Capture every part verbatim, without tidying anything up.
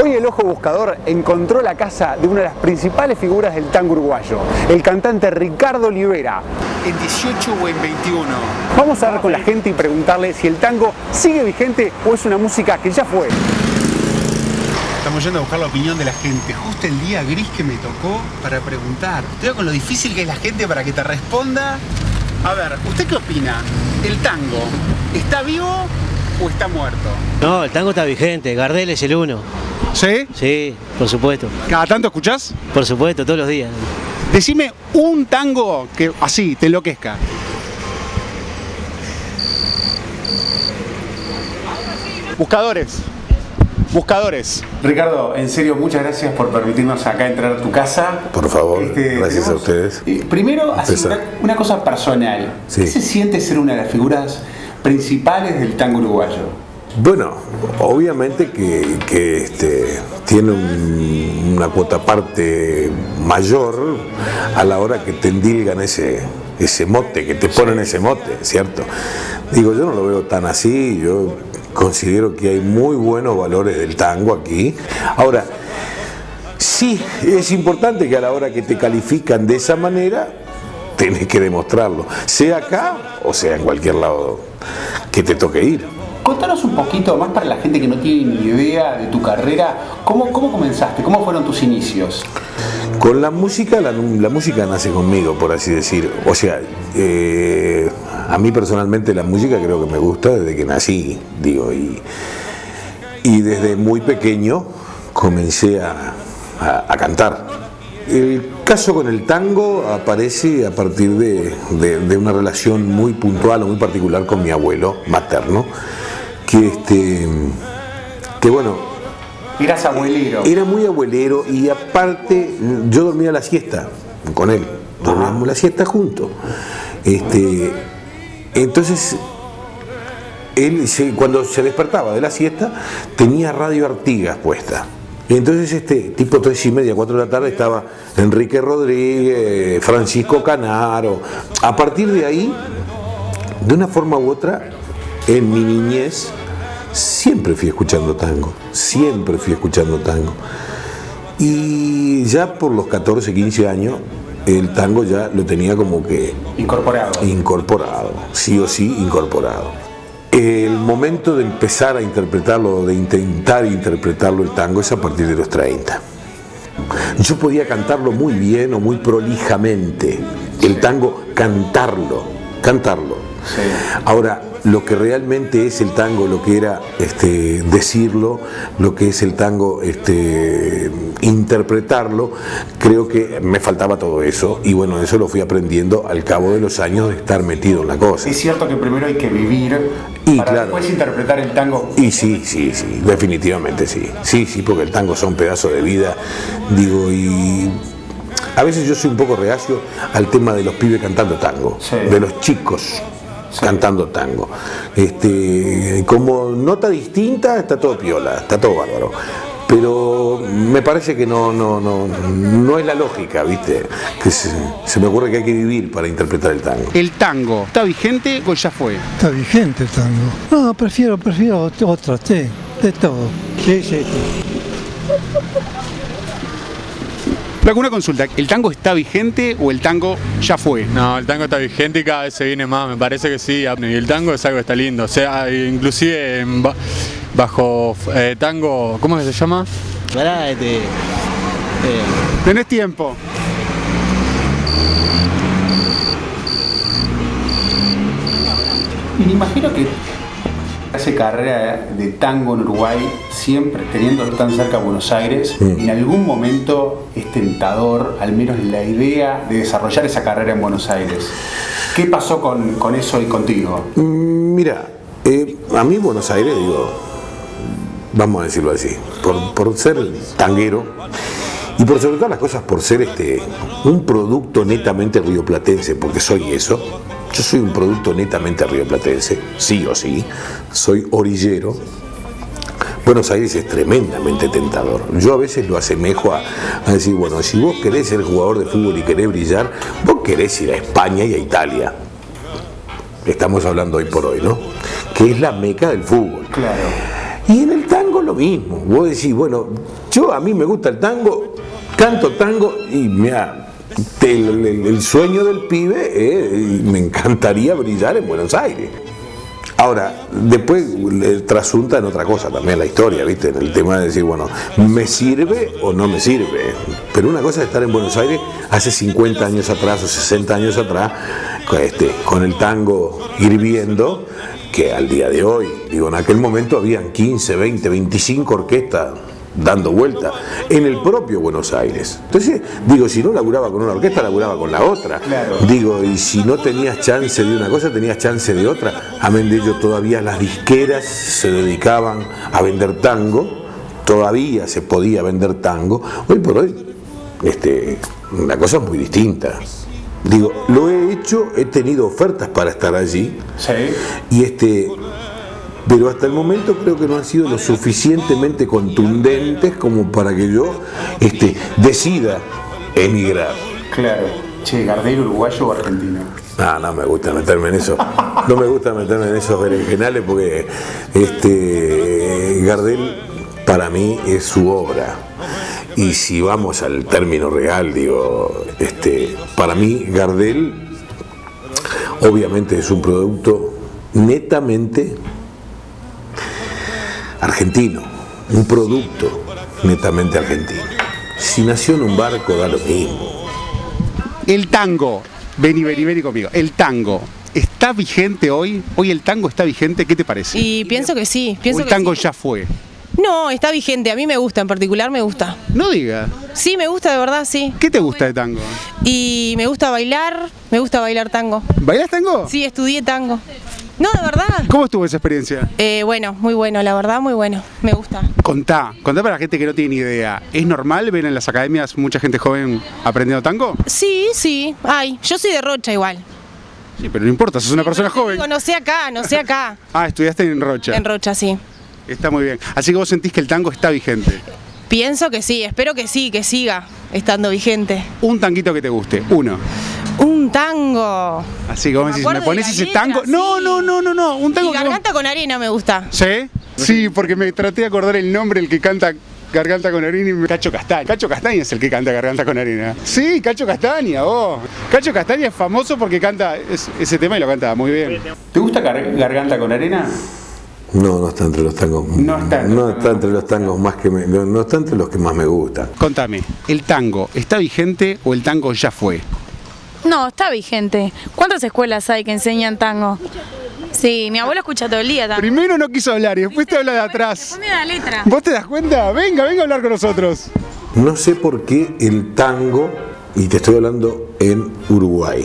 Hoy el Ojo Buscador encontró la casa de una de las principales figuras del tango uruguayo, el cantante Ricardo Olivera. ¿En dieciocho o en veintiuno? Vamos a hablar con la gente y preguntarle si el tango sigue vigente o es una música que ya fue. Estamos yendo a buscar la opinión de la gente, justo el día gris que me tocó para preguntar. Te veo con lo difícil que es la gente para que te responda. A ver, ¿usted qué opina? ¿El tango está vivo o está muerto? No, el tango está vigente, Gardel es el uno. ¿Sí? Sí, por supuesto. ¿Cada tanto escuchás? Por supuesto, todos los días. Decime un tango que así te enloquezca. Buscadores. Buscadores. Ricardo, en serio, muchas gracias por permitirnos acá entrar a tu casa. Por favor, Este, gracias tenemos, a ustedes. Eh, primero, así, una, una cosa personal. Sí. ¿Qué se siente ser una de las figuras principales del tango uruguayo? Bueno, obviamente que, que este, tiene un, una cuota parte mayor a la hora que te endilgan ese, ese mote, que te ponen ese mote, ¿cierto? Digo, yo no lo veo tan así, yo considero que hay muy buenos valores del tango aquí. Ahora, sí, es importante que a la hora que te califican de esa manera, tenés que demostrarlo, sea acá o sea en cualquier lado que te toque ir. Contanos un poquito más para la gente que no tiene ni idea de tu carrera. ¿Cómo, cómo comenzaste? ¿Cómo fueron tus inicios? Con la música, la, la música nace conmigo, por así decir. O sea, eh, a mí personalmente la música creo que me gusta desde que nací, digo, y, y desde muy pequeño comencé a, a, a cantar. El caso con el tango aparece a partir de, de, de una relación muy puntual o muy particular con mi abuelo materno, que este, que bueno, Eras abuelero. era muy abuelero y aparte yo dormía la siesta con él, dormíamos la siesta juntos. Este, entonces él se, cuando se despertaba de la siesta tenía Radio Artigas puesta. Y entonces este tipo tres y media, cuatro de la tarde estaba Enrique Rodríguez, Francisco Canaro. A partir de ahí, de una forma u otra, en mi niñez siempre fui escuchando tango, siempre fui escuchando tango. Y ya por los catorce, quince años, el tango ya lo tenía como que Incorporado. Incorporado, sí o sí incorporado. El momento de empezar a interpretarlo, de intentar interpretarlo el tango es a partir de los treinta. Yo podía cantarlo muy bien o muy prolijamente, el tango cantarlo, cantarlo. Sí. Ahora, lo que realmente es el tango, lo que era este, decirlo, lo que es el tango este, interpretarlo, creo que me faltaba todo eso y bueno, eso lo fui aprendiendo al cabo de los años de estar metido en la cosa. Es cierto que primero hay que vivir y para claro, después interpretar el tango. Y sí, sí, sí, definitivamente sí. Sí, sí, porque el tango son pedazos de vida, digo, y a veces yo soy un poco reacio al tema de los pibes cantando tango, sí. de los chicos. Sí. Cantando tango. Este, como nota distinta está todo piola, está todo bárbaro. Pero me parece que no, no, no, no es la lógica, ¿viste? Que se, se me ocurre que hay que vivir para interpretar el tango. ¿El tango está vigente o ya fue? Está vigente el tango. No, prefiero, prefiero otros, sí, de todo. Sí, sí, sí. Pero una consulta, ¿el tango está vigente o el tango ya fue? No, el tango está vigente y cada vez se viene más, me parece que sí. Y el tango es algo que está lindo, o sea, inclusive bajo eh, tango, ¿cómo es que se llama? Pará, este... Eh. ¿Tenés tiempo? Y me imagino que hace carrera de tango en Uruguay, siempre teniendo tan cerca a Buenos Aires, mm. en algún momento es tentador, al menos la idea de desarrollar esa carrera en Buenos Aires. ¿Qué pasó con, con eso y contigo? Mm, mira, eh, a mí Buenos Aires, digo, vamos a decirlo así, por, por ser tanguero y por sobre todas las cosas por ser este un producto netamente rioplatense, porque soy eso. Yo soy un producto netamente rioplatense, sí o sí, soy orillero. Buenos Aires es tremendamente tentador. Yo a veces lo asemejo a, a decir, bueno, si vos querés ser jugador de fútbol y querés brillar, vos querés ir a España y a Italia. Estamos hablando hoy por hoy, ¿no? Que es la meca del fútbol. Claro. Y en el tango lo mismo. Vos decís, bueno, yo a mí me gusta el tango, canto tango y mira, el, el, el sueño del pibe, eh, me encantaría brillar en Buenos Aires. Ahora, después trasunta en otra cosa también la historia, ¿viste? En el tema de decir, bueno, ¿me sirve o no me sirve? Pero una cosa es estar en Buenos Aires hace cincuenta años atrás o sesenta años atrás, este, con el tango hirviendo, que al día de hoy, digo, en aquel momento habían quince, veinte, veinticinco orquestas dando vuelta en el propio Buenos Aires. Entonces, digo, si no laburaba con una orquesta, laburaba con la otra. Claro. Digo, y si no tenías chance de una cosa, tenías chance de otra. Amén de ello, todavía las disqueras se dedicaban a vender tango, todavía se podía vender tango. Hoy por hoy, este, la cosa es muy distinta. Digo, lo he hecho, he tenido ofertas para estar allí. Sí. Y este... pero hasta el momento creo que no han sido lo suficientemente contundentes como para que yo este, decida emigrar. Claro. Che, ¿Gardel uruguayo o argentino? No, no me gusta meterme en eso. No me gusta meterme en esos berenjenales porque este, Gardel para mí es su obra. Y si vamos al término real, digo, este, para mí Gardel obviamente es un producto netamente argentino, un producto netamente argentino. Si nació en un barco da lo mismo. El tango, vení, vení, vení conmigo, el tango, ¿está vigente hoy? ¿Hoy el tango está vigente? ¿Qué te parece? Y pienso que sí. Pienso ¿O el que tango sí. ya fue? No, está vigente, a mí me gusta, en particular me gusta. No diga. Sí, me gusta de verdad, sí. ¿Qué te gusta de tango? Y me gusta bailar, me gusta bailar tango. ¿Bailas tango? Sí, estudié tango. No, de verdad. ¿Cómo estuvo esa experiencia? Eh, bueno, muy bueno, la verdad, muy bueno. Me gusta. Contá, contá para la gente que no tiene ni idea. ¿Es normal ver en las academias mucha gente joven aprendiendo tango? Sí, sí, hay. Yo soy de Rocha igual. Sí, pero no importa, sos una Sí, persona pero te joven. digo, no sé acá, no sé acá. Ah, estudiaste en Rocha. En Rocha, sí. Está muy bien. Así que vos sentís que el tango está vigente. Pienso que sí, espero que sí, que siga estando vigente. Un tanguito que te guste, uno. Un tango. Así que vos me Me decís, acuerdo ¿me pones de la ese letra, tango? No, sí. no, no, no, no. Un tango Y que vos- Garganta con arena me gusta. ¿Sí? Sí, porque me traté de acordar el nombre, el que canta Garganta con arena y me... Cacho Castaña. Cacho Castaña es el que canta Garganta con arena. Sí, Cacho Castaña, vos. Cacho Castaña es famoso porque canta es- ese tema y lo canta muy bien. ¿Te gusta Gar- Garganta con arena? No, no está entre los tangos. No está entre no los está entre los tangos más que me, no, no está entre los que más me gustan. Contame, ¿el tango está vigente o el tango ya fue? No, está vigente. ¿Cuántas escuelas hay que enseñan tango? Sí, mi abuelo escucha todo el día tango. Primero no quiso hablar y después te habla de atrás. Ponme la letra. ¿Vos te das cuenta? Venga, venga a hablar con nosotros. No sé por qué el tango, y te estoy hablando en Uruguay,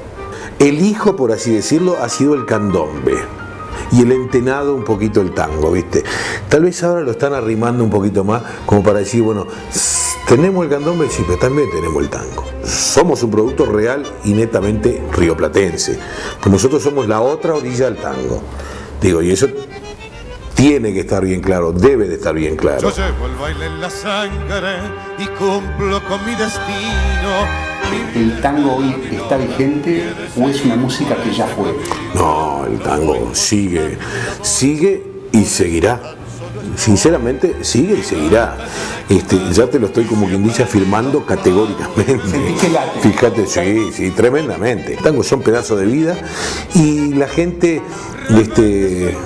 el hijo, por así decirlo, ha sido el candombe. Y el entenado un poquito el tango, ¿viste? Tal vez ahora lo están arrimando un poquito más, como para decir, bueno, tenemos el candombe, sí, pero también tenemos el tango. Somos un producto real y netamente rioplatense. Pues nosotros somos la otra orilla del tango. Digo, y eso tiene que estar bien claro, debe de estar bien claro. Yo llevo el baile en la sangre y cumplo con mi destino. ¿El tango hoy está vigente o es una música que ya fue? No, el tango sigue, sigue y seguirá. Sinceramente, sigue y seguirá. Este, ya te lo estoy, como quien dice, afirmando categóricamente. ¿Sentís que late? Fíjate, sí, sí, tremendamente. El tango son pedazos de vida y la gente, este,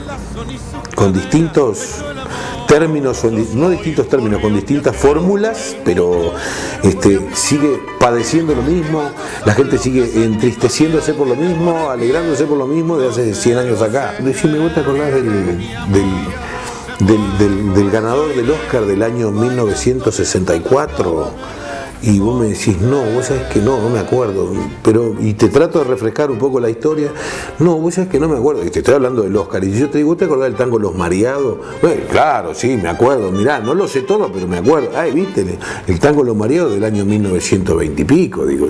con distintos términos, no distintos términos, con distintas fórmulas, pero este, sigue padeciendo lo mismo, la gente sigue entristeciéndose por lo mismo, alegrándose por lo mismo de hace cien años acá. Si me gusta acordar del, del, del, del, del ganador del Oscar del año mil novecientos sesenta y cuatro, y vos me decís, no, vos sabés que no, no me acuerdo, pero y te trato de refrescar un poco la historia, no, vos sabés que no me acuerdo, y te estoy hablando del Oscar, y yo te digo, ¿vos te acordás del tango Los Mareados? Bueno, claro, sí, me acuerdo, mirá, no lo sé todo, pero me acuerdo, ay, viste, el tango Los Mareados del año mil novecientos veinte y pico, digo,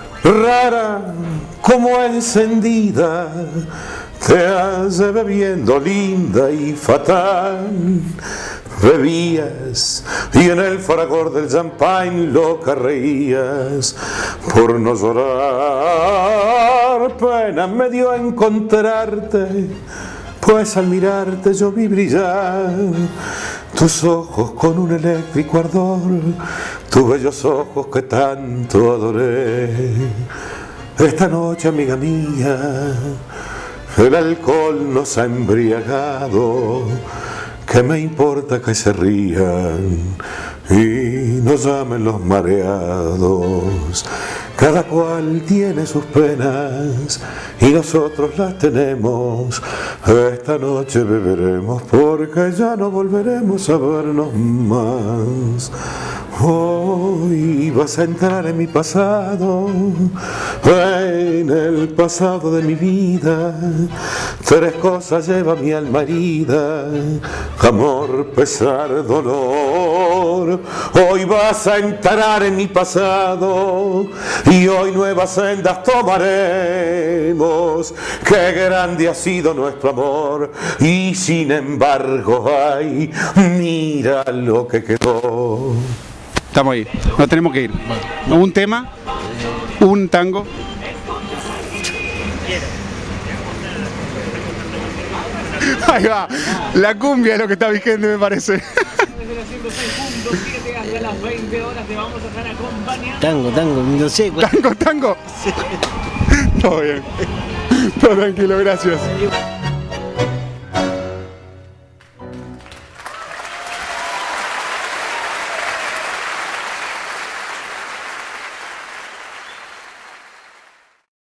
rara como encendida, te hace bebiendo linda y fatal. Bebías y en el fragor del champagne loca reías por no llorar. Pena me dio encontrarte pues al mirarte yo vi brillar tus ojos con un eléctrico ardor, tus bellos ojos que tanto adoré. Esta noche, amiga mía, el alcohol nos ha embriagado. ¿Qué me importa que se rían y nos llamen los mareados? Cada cual tiene sus penas y nosotros las tenemos. Esta noche beberemos porque ya no volveremos a vernos más. Hoy vas a entrar en mi pasado, en el pasado de mi vida. Tres cosas lleva mi alma herida: amor, pesar, dolor. Hoy vas a entrar en mi pasado y hoy nuevas sendas tomaremos. Qué grande ha sido nuestro amor y sin embargo, ay, mira lo que quedó. Estamos ahí, nos tenemos que ir. Un tema, un tango. Ahí va, la cumbia es lo que está vigente, me parece. Tango, tango, no sé. Tango, tango. Todo bien. Todo tranquilo, gracias.